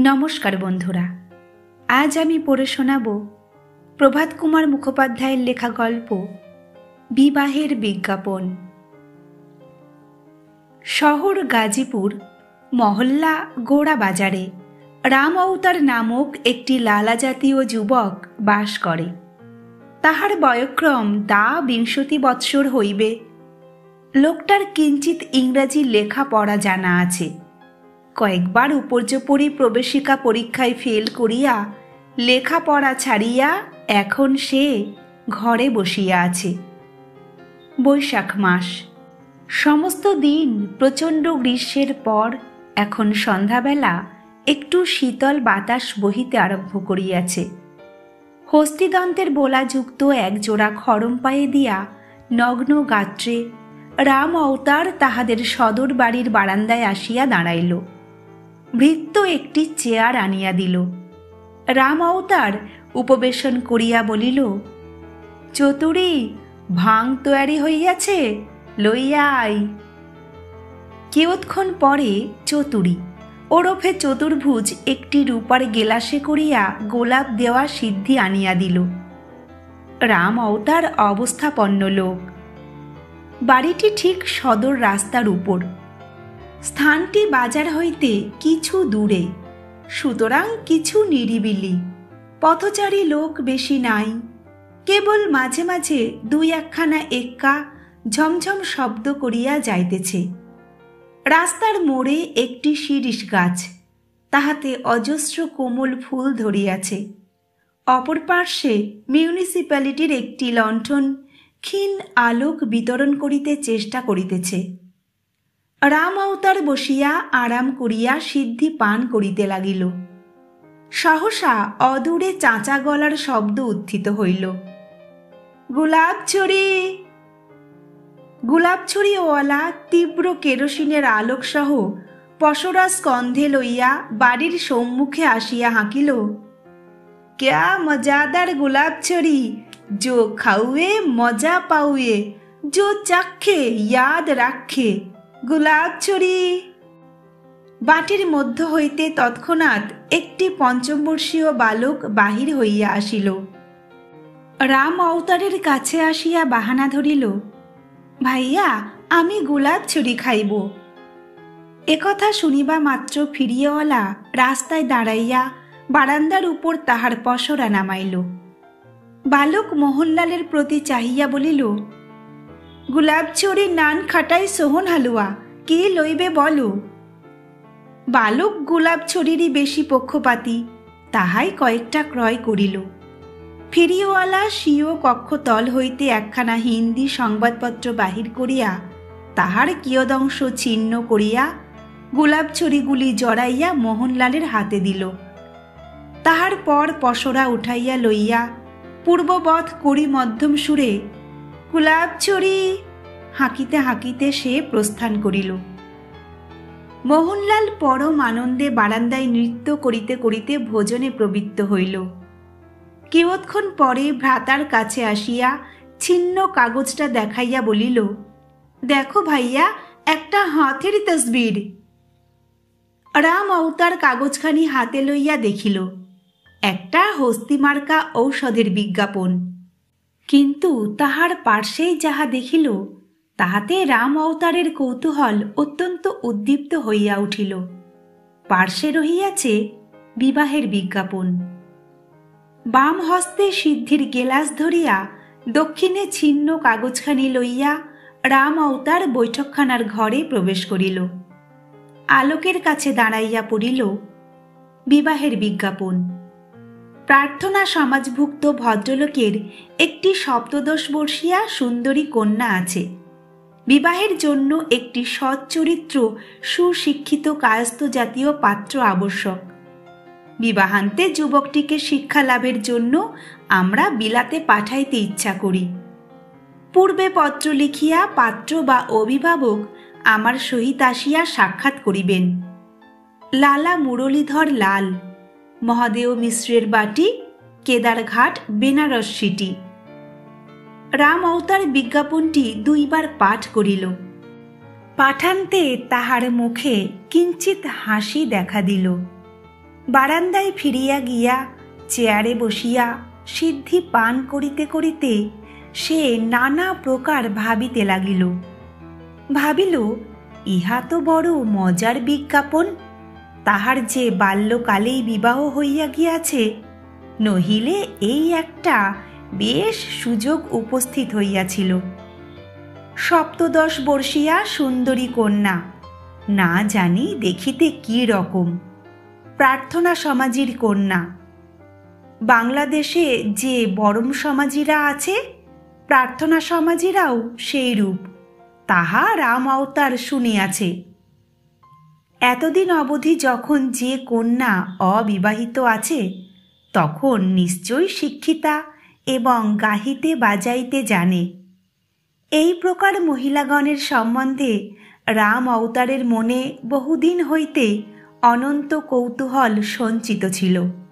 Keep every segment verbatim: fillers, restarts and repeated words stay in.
নমস্কার বন্ধুরা, আজ আমি পড়ে শোনাব প্রভাত কুমার মুখোপাধ্যায়ের লেখা গল্প বিবাহের বিজ্ঞাপন। শহর গাজীপুর, মহল্লা গোড়া বাজারে রাম অবতার নামক একটি লালা জাতীয় যুবক বাস করে। তাহার বয়ক্রম দা বিংশতি বৎসর হইবে। লোকটার কিঞ্চিত ইংরাজি লেখা পড়া জানা আছে। কয়েকবার উপর্যুপরি প্রবেশিকা পরীক্ষায় ফেল করিয়া লেখাপড়া ছাড়িয়া এখন সে ঘরে বসিয়া আছে। বৈশাখ মাস, সমস্ত দিন প্রচণ্ড গ্রীষ্মের পর এখন সন্ধ্যাবেলা একটু শীতল বাতাস বহিতে আরম্ভ করিয়াছে। হস্তিদন্তের বোলাযুক্ত একজোড়া খড়ম পায়ে দিয়া নগ্ন গাত্রে রাম অবতার তাহাদের সদর বাড়ির বারান্দায় আসিয়া দাঁড়াইল। ভৃত্য একটি চেয়ার আনিয়া দিল। রাম অবতার উপবেশন করিয়া বলিল, চতুরি, ভাং তৈয়ারি হইয়াছে, লইয়া আই। কিয়ৎক্ষণ পরে চতুরি ওরফে চতুর্ভুজ একটি রূপার গেলাসে করিয়া গোলাপ দেওয়া সিদ্ধি আনিয়া দিল। রাম অবতার অবস্থাপন্ন লোক। বাড়িটি ঠিক সদর রাস্তার উপর। স্থানটি বাজার হইতে কিছু দূরে, সুতরাং কিছু নিরিবিলি। পথচারী লোক বেশি নাই, কেবল মাঝে মাঝে দুই একখানা এক্কা ঝমঝম শব্দ করিয়া যাইতেছে। রাস্তার মোড়ে একটি শিরীষ গাছ, তাহাতে অজস্র কোমল ফুল ধরিয়াছে। অপর পার্শ্বে মিউনিসিপ্যালিটির একটি লণ্ঠন ক্ষীণ আলোক বিতরণ করিতে চেষ্টা করিতেছে। রাম অবতার বসিয়া আরাম করিয়া সিদ্ধি পান করিতে লাগিল। সহসা অদূরে চাঁচা গলার শব্দ উত্থিত হইল, গোলাপছড়ি। গোলাপছড়িওয়ালা তীব্র কেরোসিনের আলোকসহ পসরা স্কন্ধে লইয়া বাড়ির সম্মুখে আসিয়া হাঁকিল, ক্যা মজাদার গোলাপছড়ি, जो खाउए मजा पाउए, जो চাক্ষে याद রাখে, গোলাপছড়ি। বাটির মধ্য হইতে তৎক্ষণাৎ একটি পঞ্চমবর্ষীয় বালক বাহির হইয়া আসিল। রাম অবতারের কাছে আসিয়া বাহানা ধরিল, ভাইয়া, আমি গোলাপছড়ি খাইব। একথা শুনিবা মাত্র ফিরিয়াওয়ালা রাস্তায় দাঁড়াইয়া বারান্দার উপর তাহার পসরা নামাইল। বালক মোহনলালের প্রতি চাহিয়া বলিল, গোলাপছড়ি, নান খাটাই, সোহন হালুয়া, কে লইবে বলো। বালক গোলাপছড়িরই বেশি পক্ষপাতী, তাহাই কয়েকটা ক্রয় করিল। ফিরিওয়ালা স্বীয় কক্ষতল হইতে একখানা হিন্দি সংবাদপত্র বাহির করিয়া তাহার কিয়দংশ ছিন্ন করিয়া গোলাপছড়িগুলি জড়াইয়া মোহনলালের হাতে দিল। তাহার পর পসরা উঠাইয়া লইয়া পূর্ববৎ করি মধ্যম সুরে গোলাপছড়ি হাঁকিতে হাঁকিতে সে প্রস্থান করিল। মোহনলাল পরম আনন্দে বারান্দায় নৃত্য করিতে করিতে ভোজনে প্রবৃত্ত হইল। কিয়ৎক্ষণ পরে ভ্রাতার কাছে আসিয়া ছিন্ন কাগজটা দেখাইয়া বলিল, দেখো ভাইয়া, একটা হাতের তসবির। রাম অবতার কাগজখানি হাতে লইয়া দেখিল, একটা হস্তিমার্কা ঔষধের বিজ্ঞাপন। কিন্তু তাহার পার্শ্বেই যাহা দেখিল, তাহাতে রাম অবতারের কৌতূহল অত্যন্ত উদ্দীপ্ত হইয়া উঠিল। পার্শ্বে রহিয়াছে বিবাহের বিজ্ঞাপন। বাম হস্তে সিদ্ধির গেলাস ধরিয়া দক্ষিণে ছিন্ন কাগজখানি লইয়া রাম অবতার বৈঠকখানার ঘরে প্রবেশ করিল। আলোকের কাছে দাঁড়াইয়া পড়িল, বিবাহের বিজ্ঞাপন। প্রার্থনা সমাজভুক্ত ভদ্রলোকের একটি সপ্তদশ বর্ষীয়া সুন্দরী কন্যা আছে। বিবাহের জন্য একটি সচ্চরিত্র সুশিক্ষিত কায়স্থ জাতীয় পাত্র আবশ্যক। বিবাহান্তে যুবকটিকে শিক্ষা লাভের জন্য আমরা বিলাতে পাঠাইতে ইচ্ছা করি। পূর্বে পত্র লিখিয়া পাত্র বা অভিভাবক আমার সহিত আসিয়া সাক্ষাৎ করিবেন। লালা মুরলীধর লাল, মহাদেও মিশ্রের বাটি, কেদারঘাট, বেনারস সিটি। রাম অবতার বিজ্ঞাপনটি দুইবার পাঠ করিল। পাঠান্তে তাহার মুখে কিঞ্চিত হাসি দেখা দিল। বারান্দায় ফিরিয়া গিয়া চেয়ারে বসিয়া সিদ্ধি পান করিতে করিতে সে নানা প্রকার ভাবিতে লাগিল। ভাবিল, ইহা তো বড় মজার বিজ্ঞাপন। তাহার যে বাল্যকালেই বিবাহ হইয়া গিয়াছে, নহিলে এই একটা বেশ সুযোগ উপস্থিত হইয়াছিল। সপ্তদশ বর্ষীয়া সুন্দরী কন্যা, না জানি দেখিতে কি রকম, প্রার্থনা সমাজির কন্যা। বাংলাদেশে যে বরম সমাজিরা আছে, প্রার্থনা সমাজিরাও সেই রূপ, তাহা রাম অবতার শুনিয়াছে। এতদিন অবধি যখন যে কন্যা অবিবাহিত আছে, তখন নিশ্চয়ই শিক্ষিতা এবং গাহিতে বাজাইতে জানে। এই প্রকার মহিলাগণের সম্বন্ধে রাম অবতারের মনে বহুদিন হইতে অনন্ত কৌতূহল সঞ্চিত ছিল।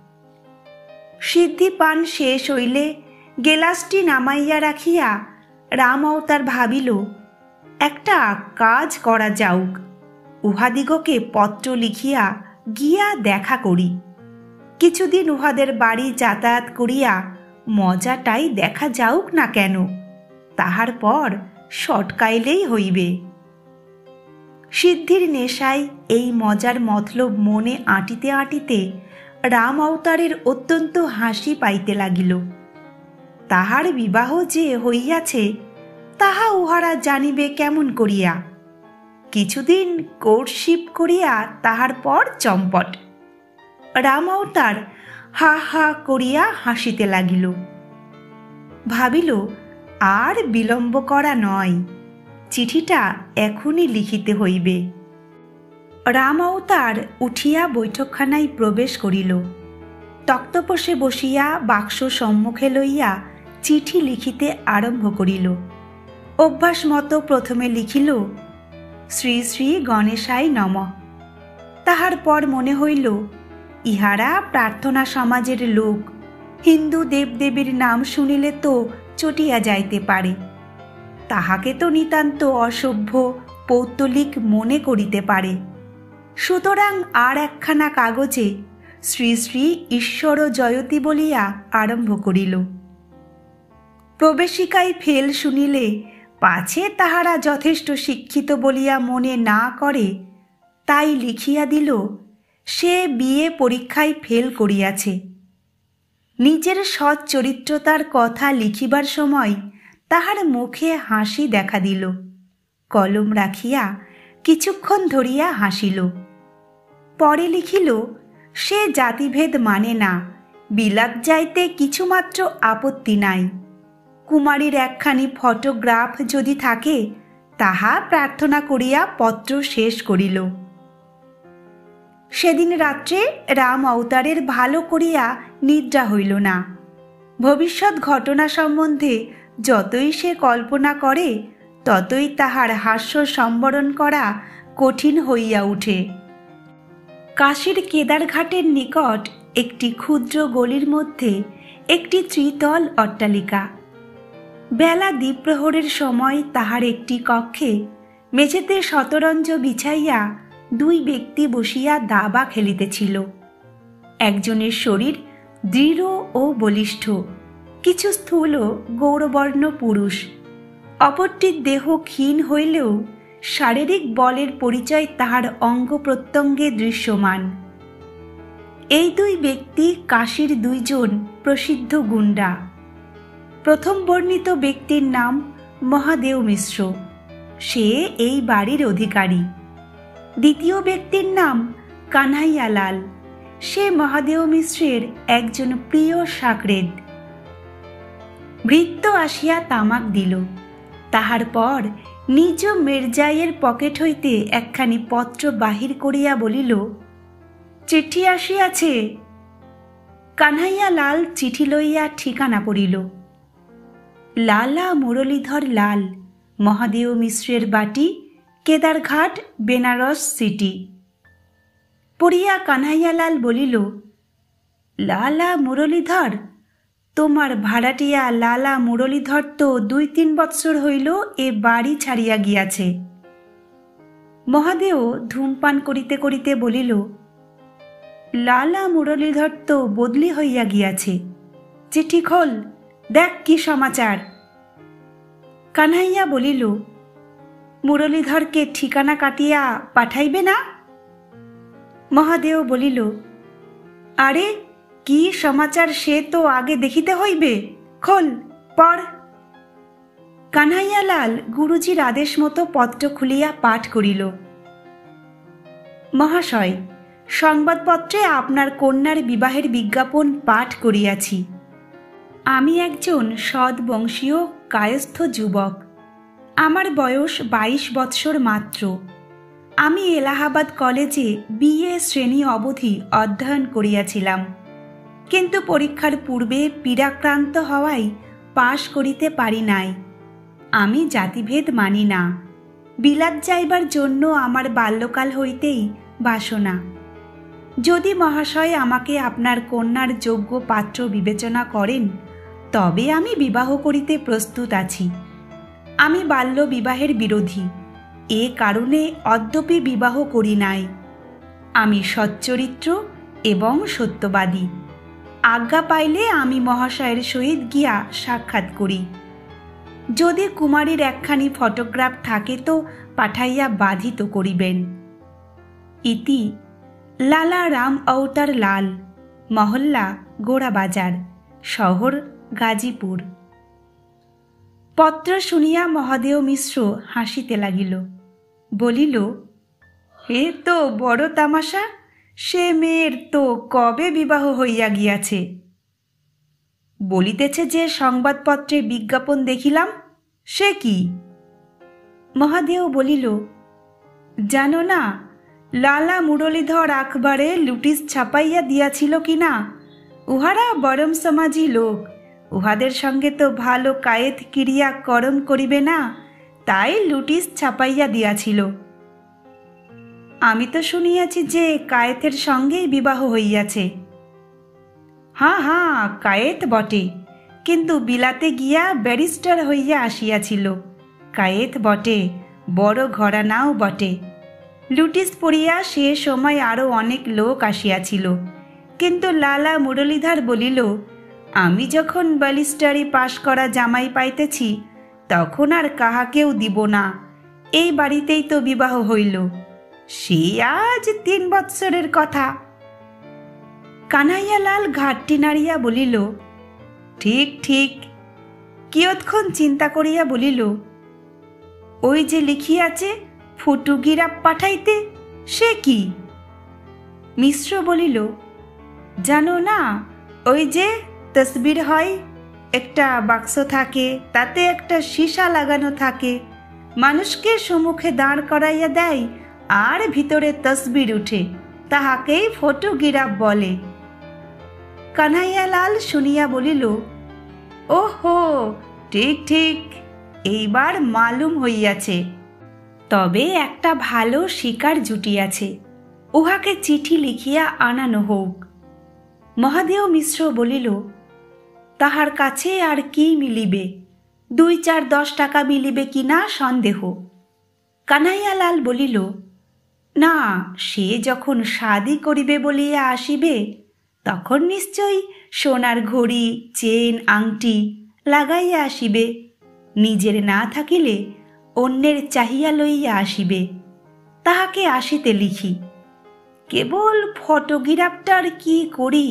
সিদ্ধি পান শেষ হইলে গেলাসটি নামাইয়া রাখিয়া রাম অবতার ভাবিল, একটা কাজ করা যাউক, উহাদিগকে পত্র লিখিয়া গিয়া দেখা করি। কিছুদিন উহাদের বাড়ি যাতায়াত করিয়া মজাটাই দেখা যাউক না কেন, তাহার পর সটকাইলেই হইবে। সিদ্ধির নেশায় এই মজার মতলব মনে আঁটিতে আঁটিতে রাম অবতারের অত্যন্ত হাসি পাইতে লাগিল। তাহার বিবাহ যে হইয়াছে, তাহা উহারা জানিবে কেমন করিয়া? কিছুদিন কোর্টশিপ করিয়া তাহার পর চম্পট। রাম অবতার হা হা করিয়া হাসিতে লাগিল। ভাবিল, আর বিলম্ব করা নয়, চিঠিটা এখনই লিখিতে হইবে। রাম অবতার উঠিয়া বৈঠকখানায় প্রবেশ করিল। তক্তপোষে বসিয়া বাক্স সম্মুখে লইয়া চিঠি লিখিতে আরম্ভ করিল। অভ্যাস মতো প্রথমে লিখিল, শ্রী শ্রী গণেশায় নমঃ। তাহার পর মনে হইল, ইহারা প্রার্থনা সমাজের লোক, হিন্দু দেবদেবীর নাম শুনিলে তো চটিয়া যাইতে পারে, তাহাকে তো নিতান্ত অসভ্য পৌত্তলিক মনে করিতে পারে। সুতরাং আর একখানা কাগজে শ্রী শ্রী ঈশ্বর জয়তী বলিয়া আরম্ভ করিল। প্রবেশিকায় ফেল শুনিলে পাছে তাহারা যথেষ্ট শিক্ষিত বলিয়া মনে না করে, তাই লিখিয়া দিল, সে বিয়ে পরীক্ষায় ফেল করিয়াছে। নিজের সৎ চরিত্রতার কথা লিখিবার সময় তাহার মুখে হাসি দেখা দিল। কলম রাখিয়া কিছুক্ষণ ধরিয়া হাসিল। পরে লিখিল, সে জাতিভেদ মানে না, বিলাত যাইতে কিছুমাত্র আপত্তি নাই। কুমারীর একখানি ফটোগ্রাফ যদি থাকে, তাহা প্রার্থনা করিয়া পত্র শেষ করিল। সেদিন রাত্রে রাম অবতারের ভালো করিয়া নিদ্রা হইল না। ভবিষ্যৎ ঘটনা সম্বন্ধে যতই সে কল্পনা করে, ততই তাহার হাস্য সম্বরণ করা কঠিন হইয়া উঠে। কাশীর কেদারঘাটের নিকট একটি ক্ষুদ্র গলির মধ্যে একটি ত্রিতল অট্টালিকা। বেলা দ্বিপ্রহরের সময় তাহার একটি কক্ষে মেঝেতে শতরঞ্জ বিছাইয়া দুই ব্যক্তি বসিয়া দাবা খেলিতেছিল। একজনের শরীর দৃঢ় ও বলিষ্ঠ, কিছু স্থূল গৌরবর্ণ পুরুষ, অপরটির দেহ ক্ষীণ হইলেও শারীরিক বলের পরিচয় তাহার অঙ্গ প্রত্যঙ্গে দৃশ্যমান। এই দুই ব্যক্তি কাশীর দুইজন প্রসিদ্ধ গুন্ডা। প্রথম বর্ণিত ব্যক্তির নাম মহাদেও মিশ্র, সে এই বাড়ির অধিকারী। দ্বিতীয় ব্যক্তির নাম কানহাইয়ালাল, সে মহাদেও মিশ্রের একজন প্রিয় সাকরেদ। ভৃত্য আসিয়া তামাক দিল। তাহার পর নিজ মির্জাইয়ের পকেট হইতে একখানি পত্র বাহির করিয়া বলিল, চিঠি আসিয়াছে। কানহাইয়ালাল চিঠি লইয়া ঠিকানা পড়িল। লালা মুরলীধর লাল, মহাদেও মিশ্রের বাটি, কেদারঘাট, বেনারস সিটি। পড়িয়া কানহাইয়ালাল বলিল, লালা মুরলীধর, তোমার ভাড়াটিয়া লালা মুরলীধর তো দুই তিন বৎসর হইল এ বাড়ি ছাড়িয়া গিয়াছে। মহাদেও ধূমপান করিতে করিতে বলিল, লালা মুরলীধর তো বদলি হইয়া গিয়াছে। চিঠি খোল, দেখ কি সমাচার। কানহাইয়া বলিল, মুরলীধরকে ঠিকানা কাটিয়া পাঠাইবে না? মহাদেও বলিল, আরে কি সমাচার সে তো আগে দেখিতে হইবে, খোল পড়। কানহাইয়ালাল গুরুজির আদেশ মতো পত্র খুলিয়া পাঠ করিল। মহাশয়, সংবাদপত্রে আপনার কন্যার বিবাহের বিজ্ঞাপন পাঠ করিয়াছি। আমি একজন সদ্বংশীয় কায়স্থ যুবক। আমার বয়স বাইশ বৎসর মাত্র। আমি এলাহাবাদ কলেজে বিএ শ্রেণী অবধি অধ্যয়ন করিয়াছিলাম, কিন্তু পরীক্ষার পূর্বে পীড়াক্রান্ত হওয়ায় পাশ করিতে পারি নাই। আমি জাতিভেদ মানি না। বিলাত যাইবার জন্য আমার বাল্যকাল হইতেই বাসনা। যদি মহাশয় আমাকে আপনার কন্যার যোগ্য পাত্র বিবেচনা করেন, তবে আমি বিবাহ করিতে প্রস্তুত আছি। আমি বাল্য বিবাহের বিরোধী, এ কারণে অদ্যপি বিবাহ করি নাই। আমি সচ্চরিত্র এবং সত্যবাদী। আজ্ঞা পাইলে আমি মহাশয়ের সহিত গিয়া সাক্ষাৎ করি। যদি কুমারীর একখানি ফটোগ্রাফ থাকে তো পাঠাইয়া বাধিত করিবেন। ইতি লালা রাম অবতার লাল, মহল্লা গোড়াবাজার, শহর গাজীপুর। পত্র শুনিয়া মহাদেও মিশ্র হাসিতে লাগিল। বলিল, হে তো বড় তামাশা, সে মেয়ের তো কবে বিবাহ হইয়া গিয়াছে। বলিতেছে যে সংবাদপত্রে বিজ্ঞাপন দেখিলাম, সে কি? মহাদেও বলিল, জানো না, লালা মুরলীধর আখবারে লুটিস ছাপাইয়া দিয়াছিল কিনা? উহারা বরম সমাজি লোক, উহাদের সঙ্গে তো ভালো কায়েত ক্রিয়া করম করিবে না, তাই লুটিস ছাপাইয়া দিয়াছিল। আমি তো শুনিয়াছি যে কায়েতের সঙ্গেই বিবাহ হইয়াছে। হাঁ হাঁ, কায়েত বটে, কিন্তু বিলাতে গিয়া ব্যারিস্টার হইয়া আসিয়াছিল। কায়েত বটে, বড় ঘরানাও বটে। লুটিস পড়িয়া সে সময় আরও অনেক লোক আসিয়াছিল, কিন্তু লালা মুরলীধর বলিল, আমি যখন ব্যারিস্টারি পাশ করা জামাই পাইতেছি, তখন আর কাহাকেও দিব না। এই বাড়িতেই তো বিবাহ হইল, সে আজ তিন বৎসরের কথা। কানহাইয়ালাল ঘাটটি নাড়িয়া বলিল, ঠিক ঠিক। কিয়ৎক্ষণ চিন্তা করিয়া বলিল, ওই যে লিখিয়াছে ফটোগ্রাফ পাঠাইতে, সে কি? মিশ্র বলিল, জানো না, ওই যে তসবির হয়, একটা বাক্স থাকে, তাতে একটা সীসা লাগানো থাকে, মানুষকে সম্মুখে দাঁড় করাইয়া দেয়, আর ভিতরে তসবির উঠে, তাহাকেই ফটোগ্রাফ বলে। কানহাইয়ালাল শুনিয়া বলিল, ওহো, ঠিক ঠিক, এইবার মালুম হইয়াছে। তবে একটা ভালো শিকার জুটিয়াছে, উহাকে চিঠি লিখিয়া আনানো হোক। মহাদেও মিশ্র বলিল, তাহার কাছে আর কি মিলিবে? দুই চার দশ টাকা মিলিবে কিনা সন্দেহ। কানহাইয়ালাল বলিল, না, সে যখন শাদি করিবে বলিয়া আসিবে, তখন নিশ্চয়ই সোনার ঘড়ি, চেন, আংটি লাগাইয়া আসিবে। নিজের না থাকিলে অন্যের চাহিয়া লইয়া আসিবে, তাহাকে আসিতে লিখি। কেবল ফটোগ্রাফটার কি করি?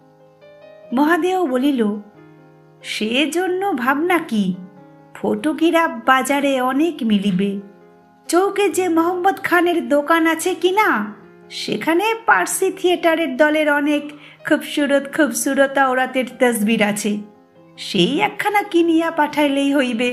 মহাদেও বলিল, সে জন্য ভাবনা কি? ফটোগ্রাফ বাজারে অনেক মিলিবে। চৌকে যে মোহাম্মদ খানের দোকান আছে কিনা, সেখানে পার্সি থিয়েটারের দলের অনেক খুবসুরত খুবসুরত আওরাতের তসবির আছে, সেই একখানা কিনিয়া পাঠাইলেই হইবে।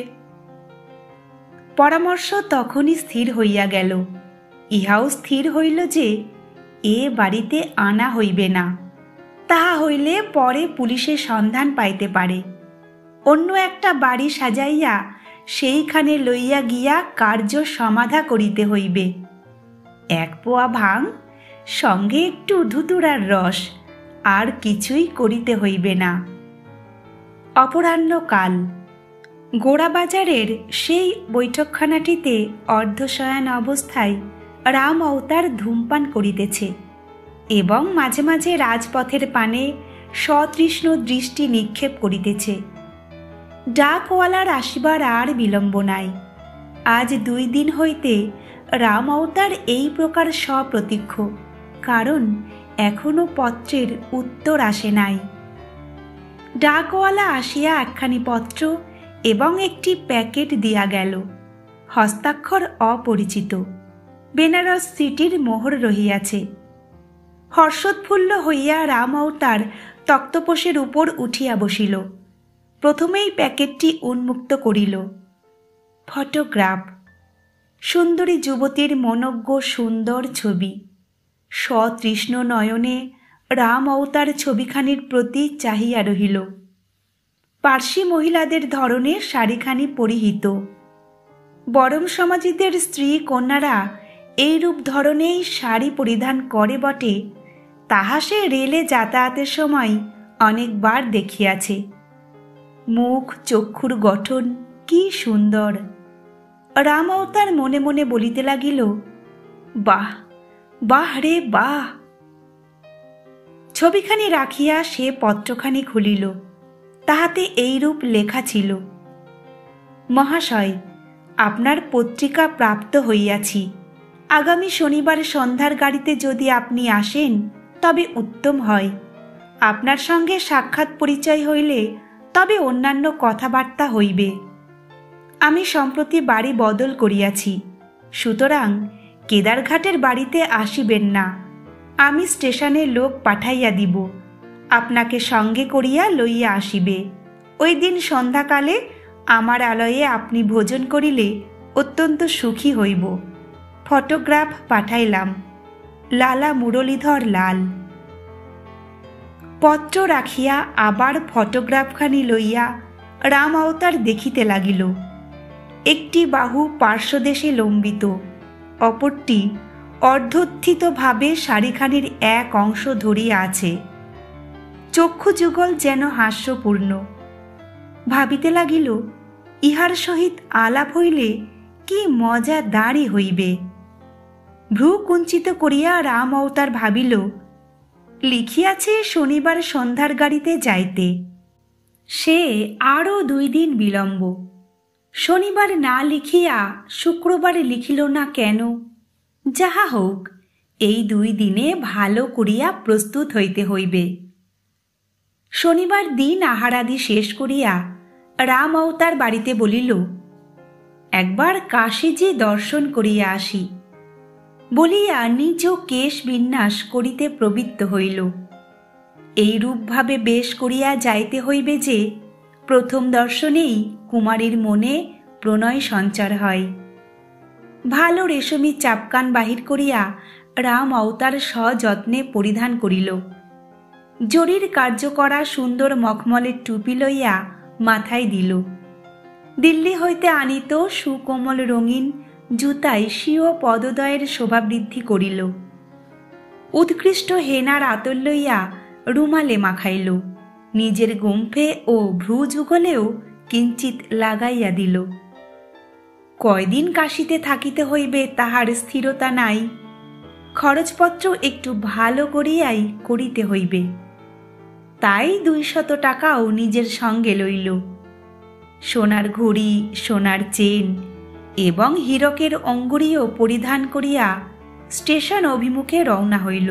পরামর্শ তখনই স্থির হইয়া গেল। ইহাও স্থির হইল যে এ বাড়িতে আনা হইবে না, তাহা হইলে পরে পুলিশের সন্ধান পাইতে পারে। অন্য একটা বাড়ি সাজাইয়া সেইখানে লইয়া গিয়া কার্য সমাধা করিতে হইবে। এক পোয়া ভাং, সঙ্গে একটু ধুতুরার রস, আর কিছুই করিতে হইবে না। অপরাহ্নকাল। গোড়াবাজারের সেই বৈঠকখানাটিতে অর্ধশয়ন অবস্থায় রাম অবতার ধূমপান করিতেছে। এবং মাঝে মাঝে রাজপথের পানে সতৃষ্ণ দৃষ্টি নিক্ষেপ করিতেছে। ডাকওয়ালার আসিবার আর বিলম্ব নাই। আজ দুই দিন হইতে রাম অবতার এই প্রকার সপ্রতীক্ষ, কারণ এখনো পত্রের উত্তর আসে নাই। ডাকওয়ালা আসিয়া একখানি পত্র এবং একটি প্যাকেট দিয়া গেল। হস্তাক্ষর অপরিচিত, বেনারস সিটির মোহর রহিয়াছে। হর্ষোৎফুল্ল হইয়া রাম অবতার তক্তপোষের উপর উঠিয়া বসিল। প্রথমেই প্যাকেটটি উন্মুক্ত করিল। ফটোগ্রাফ, সুন্দরী যুবতীর মনোজ্ঞ সুন্দর ছবি। সতৃষ্ণ নয়নে রাম অবতার ছবিখানির প্রতি চাহিয়া রহিল। পার্সি মহিলাদের ধরনে শাড়িখানি পরিহিত। বরম সমাজীদের স্ত্রী কন্যারা এইরূপ ধরনেই শাড়ি পরিধান করে বটে, তাহা সে রেলে যাতায়াতের সময় অনেকবার দেখিয়াছে। মুখ চক্ষুর গঠন কি সুন্দর! রাম অবতার মনে মনে বলিতে লাগিল, বাহ বাহ রে বাহ। ছবিখানি রাখিয়া সে পত্রখানি খুলিল। তাহাতে এইরূপ লেখা ছিল, মহাশয়, আপনার পত্রিকা প্রাপ্ত হইয়াছি। আগামী শনিবার সন্ধ্যার গাড়িতে যদি আপনি আসেন তবে উত্তম হয়। আপনার সঙ্গে সাক্ষাৎ পরিচয় হইলে তবে অন্যান্য কথাবার্তা হইবে। আমি সম্প্রতি বাড়ি বদল করিয়াছি, সুতরাং কেদারঘাটের বাড়িতে আসিবেন না। আমি স্টেশনে লোক পাঠাইয়া দিব, আপনাকে সঙ্গে করিয়া লইয়া আসিবে। ওই দিন সন্ধ্যাকালে আমার আলয়ে আপনি ভোজন করিলে অত্যন্ত সুখী হইব। ফটোগ্রাফ পাঠাইলাম। লালা মুরলীধর লাল। পত্র রাখিয়া আবার ফটোগ্রাফখানি লইয়া রাম অবতার দেখিতে লাগিল। একটি বাহু পার্শ্বদেশে লম্বিত, অপরটি অর্ধোত্থিতভাবে শাড়িখানির এক অংশ ধরিয়া আছে। চক্ষু যুগল যেন হাস্যপূর্ণ। ভাবিতে লাগিল, ইহার সহিত আলাপ হইলে কি মজাদারই হইবে। ভ্রু কুঞ্চিত করিয়া রাম অবতার ভাবিল, লিখিয়াছে শনিবার সন্ধ্যার গাড়িতে যাইতে। সে আরও দুই দিন বিলম্ব। শনিবার না লিখিয়া শুক্রবারে লিখিল না কেন? যাহা হোক, এই দুই দিনে ভালো করিয়া প্রস্তুত হইতে হইবে। শনিবার দিন আহারাদি শেষ করিয়া রাম অবতার বাড়িতে বলিল, একবার কাশীজি দর্শন করিয়া আসি বলিয়া নিজ কেশ বিন্যাস করিতে প্রবৃত্ত হইল। এইরূপভাবে বেশ করিয়া যাইতে হইবে যে প্রথম দর্শনেই কুমারীর মনে প্রণয় সঞ্চার হয়। ভালো রেশমি চাপকান বাহির করিয়া রাম অবতার সযত্নে পরিধান করিল। জরির কার্য করা সুন্দর মখমলের টুপি লইয়া মাথায় দিল। দিল্লি হইতে আনিত সুকোমল রঙিন জুতায় স্বীয় পদদয়ের শোভাবৃদ্ধি করিল। উৎকৃষ্ট হেনার আতর লইয়া রুমালে মাখাইল। নিজের গুম্ফে ও ভ্রু যুগলেও কিঞ্চিত লাগাইয়া দিল। কয়দিন কাশীতে থাকিতে হইবে তাহার স্থিরতা নাই। খরচপত্র একটু ভালো করিয়াই করিতে হইবে। তাই দুইশত টাকাও নিজের সঙ্গে লইল। সোনার ঘড়ি, সোনার চেন এবং হীরকের অঙ্গুরীও পরিধান করিয়া স্টেশন অভিমুখে রওনা হইল।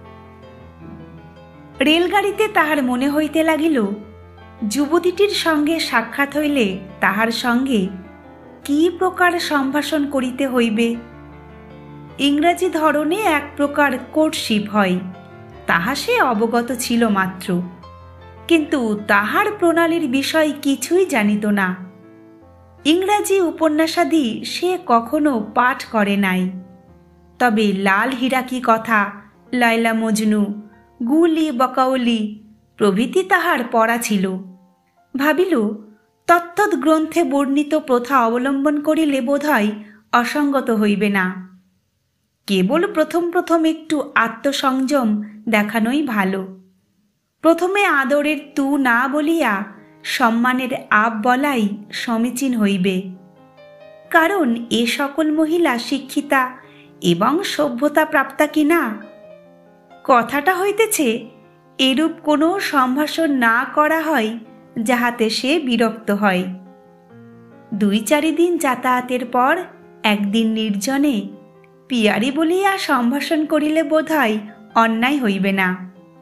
রেলগাড়িতে তাহার মনে হইতে লাগিল, যুবতীটির সঙ্গে সাক্ষাৎ হইলে তাহার সঙ্গে কি প্রকার সম্ভাষণ করিতে হইবে। ইংরাজি ধরনে এক প্রকার কোর্টশিপ হয়, তাহা সে অবগত ছিল মাত্র, কিন্তু তাহার প্রণালীর বিষয় কিছুই জানিত না। ইংরাজি উপন্যাসাদি সে কখনো পাঠ করে নাই। তবে লাল হীরা কি কথা, লায়লা মজনু, গুলি বকাউলি প্রভৃতি তাহার পড়া ছিল। ভাবিল, তত্ত্বৎ গ্রন্থে বর্ণিত প্রথা অবলম্বন করিলে বোধহয় অসঙ্গত হইবে না। কেবল প্রথম প্রথম একটু আত্মসংযম দেখানোই ভালো। প্রথমে আদরের তু না বলিয়া সম্মানের আপ বলাই সমীচীন হইবে। কারণ এ সকল মহিলা শিক্ষিতা এবং সভ্যতা প্রাপ্তা কিনা। কথাটা হইতেছে এরূপ কোনো সম্ভাষণ না করা হয় যাহাতে সে বিরক্ত হয়। দুই চারি দিন যাতায়াতের পর একদিন নির্জনে পিয়ারি বলিয়া সম্ভাষণ করিলে বোধহয় অন্যায় হইবে না।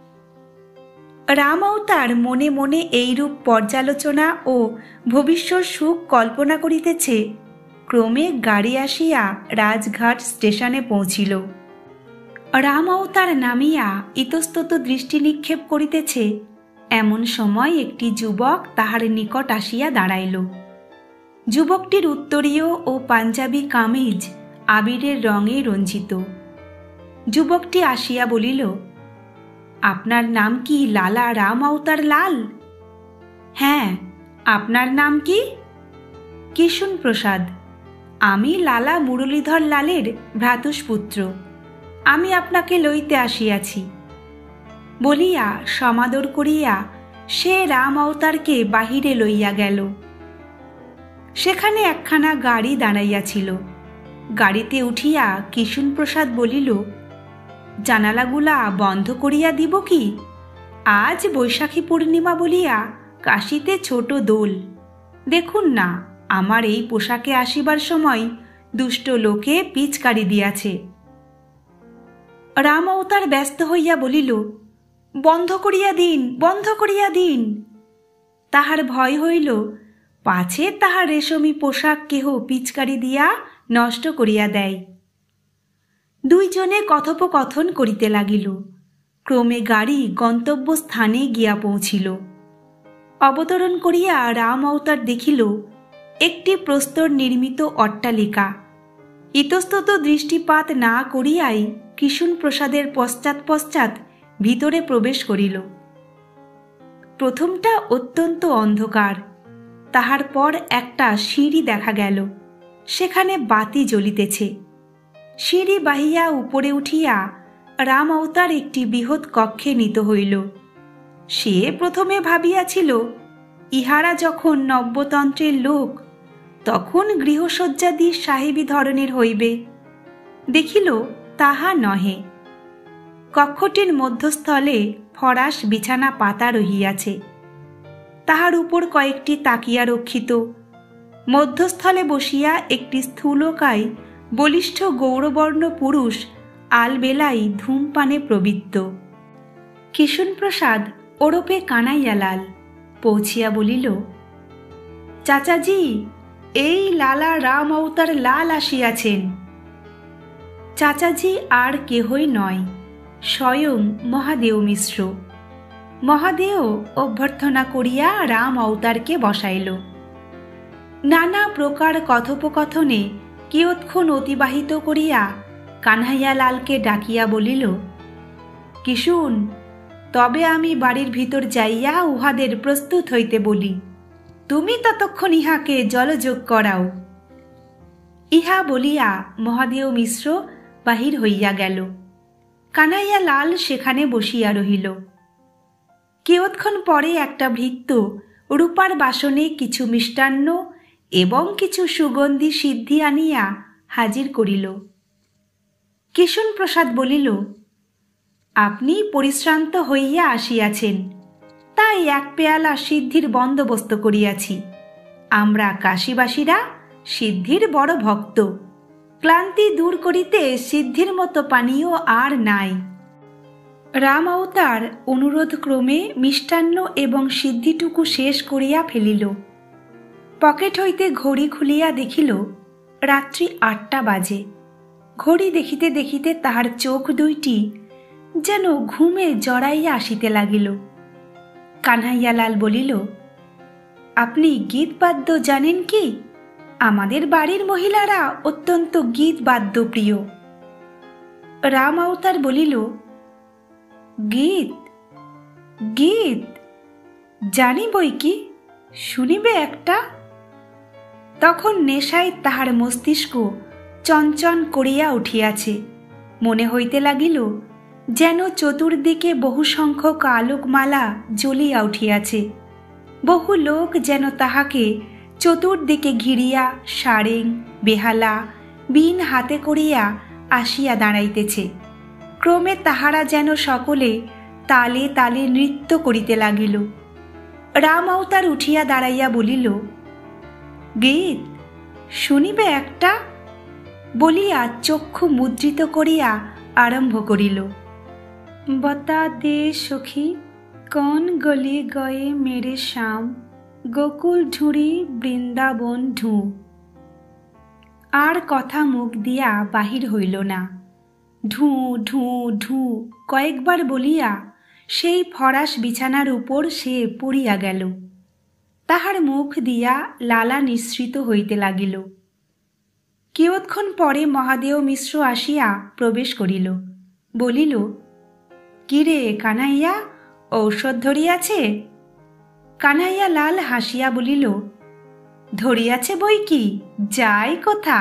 রাম অবতার মনে মনে এইরূপ পর্যালোচনা ও ভবিষ্যৎ সুখ কল্পনা করিতেছে। ক্রমে গাড়ি আসিয়া রাজঘাট স্টেশনে পৌঁছিল। রাম অবতার নামিয়া ইতস্তত দৃষ্টি নিক্ষেপ করিতেছে, এমন সময় একটি যুবক তাহার নিকট আসিয়া দাঁড়াইল। যুবকটির উত্তরীয় ও পাঞ্জাবি কামিজ আবিরের রঙে রঞ্জিত। যুবকটি আসিয়া বলিল, আপনার নাম কি লালা রাম অবতার লাল? হ্যাঁ, আপনার নাম কি? কিশুন প্রসাদ। আমি লালা মুরলীধর লালের ভ্রাতুষ্পুত্র। আমি আপনাকে লইতে আসিয়াছি। বলিয়া সমাদর করিয়া সে রাম অবতারকে বাহিরে লইয়া গেল। সেখানে একখানা গাড়ি দাঁড়াইয়াছিল। গাড়িতে উঠিয়া কিশুন প্রসাদ বলিল, জানালাগুলা বন্ধ করিয়া দিব কি? আজ বৈশাখী পূর্ণিমা বলিয়া কাশীতে ছোট দোল। দেখুন না, আমার এই পোশাকে আসিবার সময় দুষ্ট লোকে পিচকারি দিয়াছে। রাম অবতার ব্যস্ত হইয়া বলিল, বন্ধ করিয়া দিন, বন্ধ করিয়া দিন। তাহার ভয় হইল পাছে তাহার রেশমি পোশাক কেহ পিচকারি দিয়া নষ্ট করিয়া দেয়। দুইজনে কথোপকথন করিতে লাগিল। ক্রমে গাড়ি গন্তব্য স্থানে গিয়া পৌঁছিল। অবতরণ করিয়া রাম অবতার দেখিল একটি প্রস্তর নির্মিত অট্টালিকা। ইতস্তত দৃষ্টিপাত না করিয়াই কিশুন প্রসাদের পশ্চাৎ পশ্চাৎ ভিতরে প্রবেশ করিল। প্রথমটা অত্যন্ত অন্ধকার। তাহার পর একটা সিঁড়ি দেখা গেল, সেখানে বাতি জ্বলিতেছে। সিঁড়ি বাহিয়া উপরে উঠিয়া রাম অবতার একটি বৃহৎ কক্ষে নীত হইল। সে প্রথমে ভাবিয়াছিল ইহারা যখন নব্যতন্ত্রের লোক, তখন গৃহসজ্জাদি সাহেবী ধরনের হইবে। দেখিল তাহা নহে। কক্ষটির মধ্যস্থলে ফরাস বিছানা পাতা রহিয়াছে, তাহার উপর কয়েকটি তাকিয়া রক্ষিত। মধ্যস্থলে বসিয়া একটি স্থূলকায় বলিষ্ঠ গৌরবর্ণ পুরুষ আলবেলাই ধূমপানে প্রবৃত্ত। কিশুন প্রসাদ ওরফে কানাইয়ালাল পৌঁছিয়া বলিল, চাচাজি, এই লালা রাম অবতার লাল আসিয়াছেন। চাচাজি আর কেহই নয়, স্বয়ং মহাদেও মিশ্র। মহাদেও অভ্যর্থনা করিয়া রাম অবতারকে বসাইল। নানা প্রকার কথোপকথনে কিয়ৎক্ষণ অতিবাহিত করিয়া কানহাইয়ালালকে ডাকিয়া বলিল, কিশুন, তবে আমি বাড়ির ভিতর যাইয়া উহাদের প্রস্তুত হইতে বলি, তুমি ততক্ষণ ইহাকে জলযোগ করাও। ইহা বলিয়া মহাদেও মিশ্র বাহির হইয়া গেল। কানহাইয়ালাল সেখানে বসিয়া রহিল। কিয়ৎক্ষণ পরে একটা ভৃত্য রূপার বাসনে কিছু মিষ্টান্ন এবং কিছু সুগন্ধি সিদ্ধি আনিয়া হাজির করিল। কিশুন প্রসাদ বলিল, আপনি পরিশ্রান্ত হইয়া আসিয়াছেন, তাই এক পেয়ালা সিদ্ধির বন্দোবস্ত করিয়াছি। আমরা কাশীবাসীরা সিদ্ধির বড় ভক্ত। ক্লান্তি দূর করিতে সিদ্ধির মতো পানীয় আর নাই। রাম অবতার অনুরোধ ক্রমে মিষ্টান্ন এবং সিদ্ধিটুকু শেষ করিয়া ফেলিল। পকেট হইতে ঘড়ি খুলিয়া দেখিল রাত্রি আটটা বাজে। ঘড়ি দেখিতে দেখিতে তাহার চোখ দুইটি যেন ঘুমে জড়াইয়া আসিতে লাগিল। কানহাইয়ালাল বলিল, আপনি গীত বাদ্য জানেন কি? আমাদের বাড়ির মহিলারা অত্যন্ত গীত বাদ্য প্রিয়। রাম অবতার বলিল, গীত গীত জানি বই কি, শুনিবে একটা? তখন নেশায় তাহার মস্তিষ্ক চঞ্চন করিয়া উঠিয়াছে। মনে হইতে লাগিল যেন চতুর্দিকে বহু সংখ্যক আলোকমালা জ্বলিয়া উঠিয়াছে। বহু লোক যেন তাহাকে চতুর্দিকে ঘিরিয়া সারেং বেহালা বীণ হাতে করিয়া আসিয়া দাঁড়াইতেছে। ক্রমে তাহারা যেন সকলে তালে তালে নৃত্য করিতে লাগিল। রাম অবতার উঠিয়া দাঁড়াইয়া বলিল, গীত শুনিবে একটা, বলিয়া চক্ষু মুদ্রিত করিয়া আরম্ভ করিল। বতা দে সখী কন গলি গয়ে মেরে শ্যাম, গোকুল ঢুঁড়ি বৃন্দাবন ঢু। আর কথা মুখ দিয়া বাহির হইল না। ঢু ঢু ঢু কয়েকবার বলিয়া সেই ফরাস বিছানার উপর সে পড়িয়া গেল। তাহার মুখ দিয়া লালা নিঃসৃত হইতে লাগিল। কিয়ৎক্ষণ পরে মহাদেও মিশ্র আসিয়া প্রবেশ করিল। বলিল, কিরে কানাইয়া, ঔষধ ধরিয়াছে? কানাইয়া লাল হাসিয়া বলিল, ধরিয়াছে বই কি, যাই কোথা।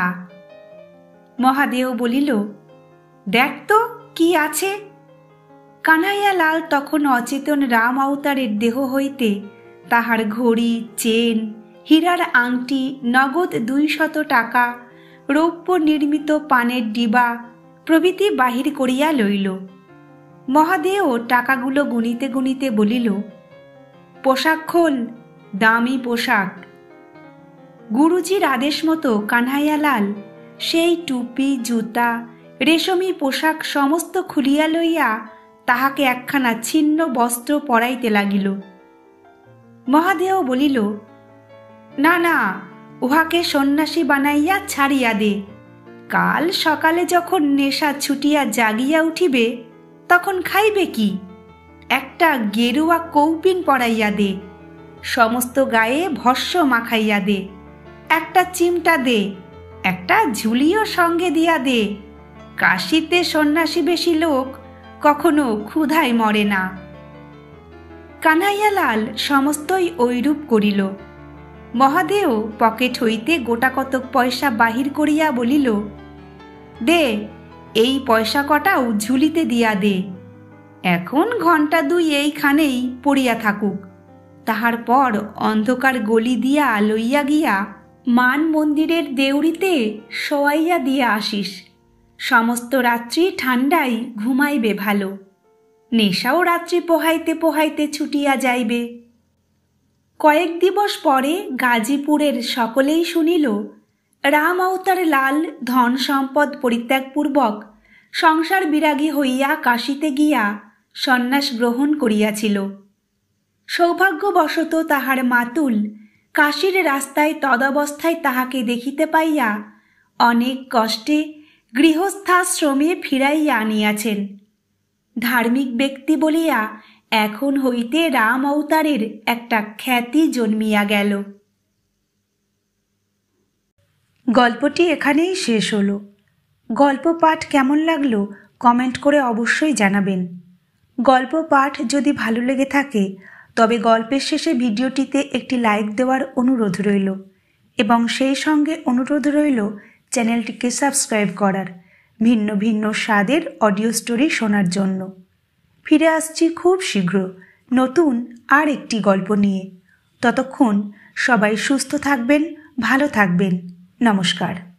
মহাদেও বলিল, দেখ তো কি আছে। কানাইয়া লাল তখন অচেতন রাম অবতারের দেহ হইতে তাহার ঘড়ি, চেন, হীরার আংটি, নগদ দুই শত টাকা, রৌপ্য নির্মিত পানের ডিবা প্রভৃতি বাহির করিয়া লইল। মহাদেও টাকাগুলো গুনিতে গুনিতে বলিল, পোশাক খোল, দামি পোশাক। গুরুজির আদেশ মতো কানহাইয়ালাল সেই টুপি, জুতা, রেশমি পোশাক সমস্ত খুলিয়া লইয়া তাহাকে একখানা ছিন্ন বস্ত্র পরাইতে লাগিল। মহাদেও বলিল, না না, উহাকে সন্ন্যাসী বানাইয়া ছাড়িয়া দে। কাল সকালে যখন নেশা ছুটিয়া জাগিয়া উঠিবে তখন খাইবে কি? একটা গেরুয়া কৌপিন পরাইয়া দে, সমস্ত গায়ে ভস্য মাখাইয়া দে, একটা চিমটা দে, একটা ঝুলিও সঙ্গে দিয়া দে। কাশীতে সন্ন্যাসী বেশি লোক কখনো ক্ষুধায় মরে না। কানহাইয়ালাল সমস্তই ঐরূপ করিল। মহাদেও পকেট হইতে গোটা কতক পয়সা বাহির করিয়া বলিল, দে, এই পয়সা কটাও ঝুলিতে দিয়া দে। এখন ঘণ্টা দুই এইখানেই পড়িয়া থাকুক, তাহার পর অন্ধকার গলি দিয়া লইয়া গিয়া মান মন্দিরের দেউড়িতে শোয়াইয়া দিয়া আসিস। সমস্ত রাত্রি ঠান্ডায় ঘুমাইবে ভালো, নেশাও রাত্রি পোহাইতে পোহাইতে ছুটিয়া যাইবে। কয়েক দিবস পরে গাজীপুরের সকলেই শুনিল রাম অবতার লাল ধন সম্পদ পরিত্যাগপূর্বক সংসার বিরাগী হইয়া কাশীতে গিয়া সন্ন্যাস গ্রহণ করিয়াছিল। সৌভাগ্যবশত তাহার মাতুল কাশীর রাস্তায় তদবস্থায় তাহাকে দেখিতে পাইয়া অনেক কষ্টে গৃহস্থাশ্রমে ফিরাইয়া আনিয়াছেন। ধার্মিক ব্যক্তি বলিয়া এখন হইতে রাম অবতারের একটা খ্যাতি জন্মিয়া গেল। গল্পটি এখানেই শেষ হলো। গল্প পাঠ কেমন লাগলো কমেন্ট করে অবশ্যই জানাবেন। গল্প পাঠ যদি ভালো লেগে থাকে তবে গল্পের শেষে ভিডিওটিতে একটি লাইক দেওয়ার অনুরোধ রইল এবং সেই সঙ্গে অনুরোধ রইল চ্যানেলটিকে সাবস্ক্রাইব করার, ভিন্ন ভিন্ন স্বাদের অডিও স্টোরি শোনার জন্য। ফিরে আসছি খুব শীঘ্র নতুন আর একটি গল্প নিয়ে। ততক্ষণ সবাই সুস্থ থাকবেন, ভালো থাকবেন। নমস্কার।